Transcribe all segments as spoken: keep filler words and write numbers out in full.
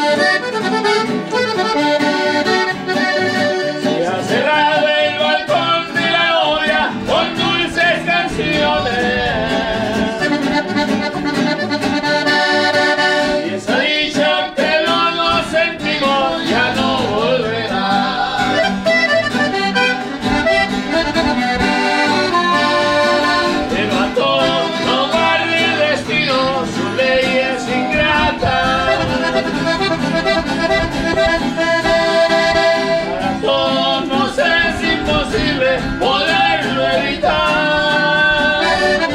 Se ha cerrado el balcón de la novia con dulces canciones. Y esa dicha que los dos sentimos ya no volverá. Pero a todos no guarde el destino, su ley es ingrata. Para todos nos es imposible poderlo evitar.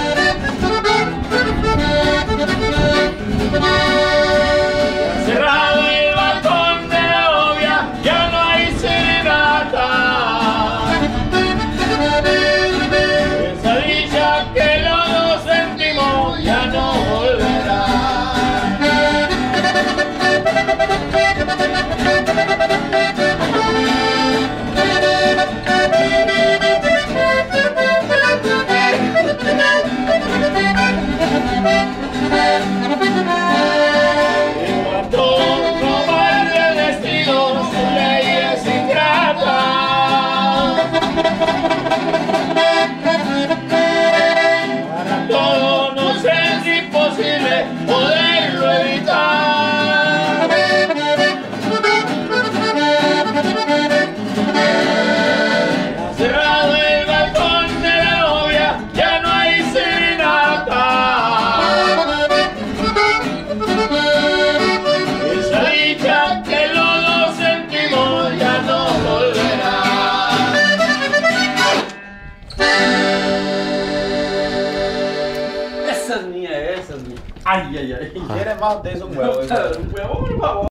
Cerrado el balcón de la novia, ya no hay serenata. Esa dicha que los dos sentimos ya no volverá. Poderlo evitar. Ha cerrado el balcón de la novia, ya no hay serenata. Esa dicha que los dos sentimos ya no volverá. Esa es mía, esa es mía. Ay, ay, ay. ¿Quieres más de esos huevos? Un huevo, por favor.